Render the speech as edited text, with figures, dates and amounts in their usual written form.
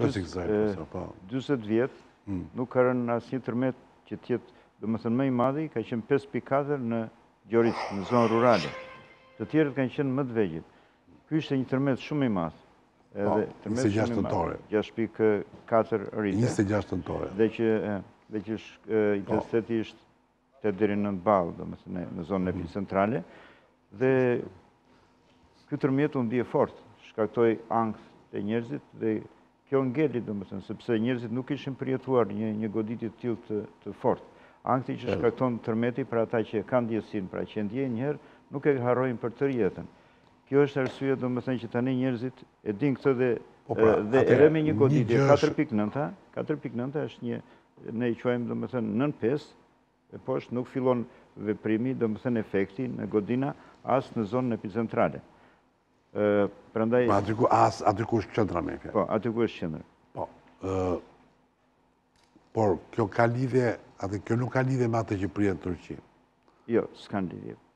20 vjetë nuk ka rënë asnjë tërmet që tjetë, domethënë më i madhi, ka qenë 5.4 në Gjoric, në zonë rurale. Të tjerët kanë qenë më të vegjël. Ky ishte një tërmet shumë i madh. Edhe tërmet 26 nëntore. 6.4 rite. 26 nëntore. Dhe që intensiteti ishte 8 deri në 9 ballë, domethënë në zonën epicentrale. Dhe ky tërmet u ndje fort, shkaktoi ankth te njerëzit dhe kjo ngeli, domethënë, sepse njerëzit nuk ishin përjetuar një goditje të tillë të fortë. Ankthi që shkakton tërmeti për ata që kanë ndjesinë, pra që ndjejnë një herë, nuk e harrojnë për tërë jetën. Kjo është arsye, domethënë, që tani njerëzit e dinë këtë dhe edhe me një goditje 4.9 është një, ne i quajmë domethënë 9.5, e poshtë nuk fillon veprimi, domethënë efekti në godina as në zonën epicentrale. Prandaj aty ku është qendra me fjalë. Po, aty ku është qendra. Po. Por kjo ka lidhje, atë kjo nuk ka lidhje me atë që prihet në Turqi. Jo, s'kan lidhje.